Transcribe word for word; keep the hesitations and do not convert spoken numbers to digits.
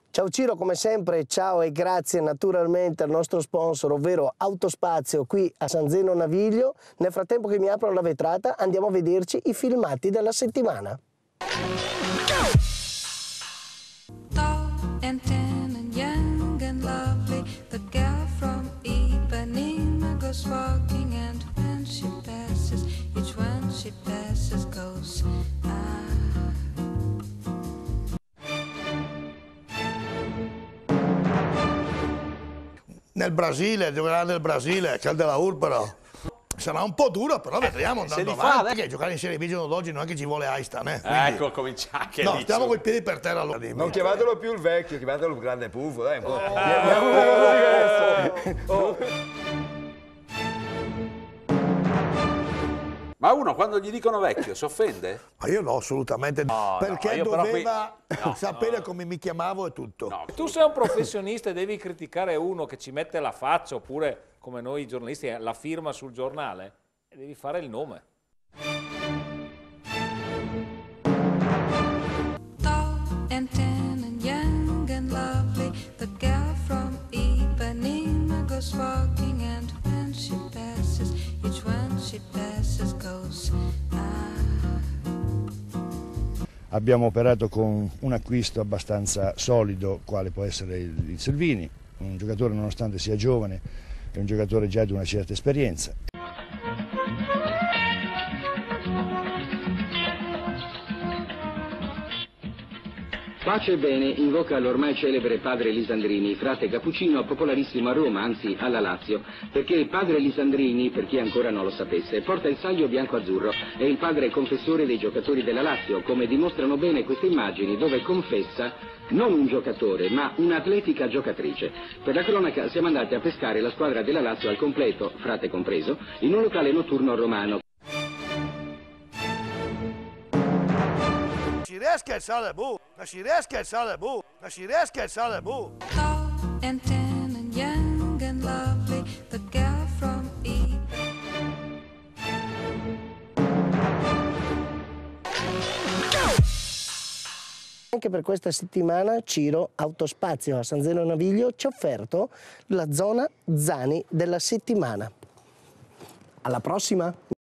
Ciao Ciro, come sempre, ciao e grazie naturalmente al nostro sponsor, ovvero Autospazio qui a San Zeno Naviglio. Nel frattempo che mi aprono la vetrata andiamo a vederci i filmati della settimana. Nel Brasile, giocherà nel Brasile, c'è il della U R però. Sarà un po' duro, però vedremo andando avanti. Perché giocare in Serie B giorno d'oggi non è che ci vuole Aistan, eh? Quindi... Ecco, comincia che No, stiamo coi piedi per terra allora. Non chiamatelo più il vecchio, chiamatelo il grande pufo, dai, un po'. Oh, Chiamiamo una cosa diversa. oh. Ma uno quando gli dicono vecchio si offende? Ma io no, assolutamente no. Perché no, doveva qui... no, sapere no. come mi chiamavo e tutto. No. Tu sei un professionista e devi criticare uno che ci mette la faccia, oppure come noi giornalisti la firma sul giornale, e devi fare il nome. Abbiamo operato con un acquisto abbastanza solido, quale può essere il Salvini, un giocatore nonostante sia giovane, è un giocatore già di una certa esperienza. Pace e bene invoca l'ormai celebre padre Lisandrini, frate cappuccino popolarissimo a Roma, anzi alla Lazio, perché padre Lisandrini, per chi ancora non lo sapesse, porta il saglio bianco-azzurro, è il padre confessore dei giocatori della Lazio, come dimostrano bene queste immagini dove confessa non un giocatore, ma un'atletica giocatrice. Per la cronaca siamo andati a pescare la squadra della Lazio al completo, frate compreso, in un locale notturno romano. Si riesca il sale bu, ma si riesca il sale bu, ma si riesca il sale bu. Anche per questa settimana Ciro, Autospazio a San Zeno Naviglio, ci ha offerto la zona Zani della settimana. Alla prossima!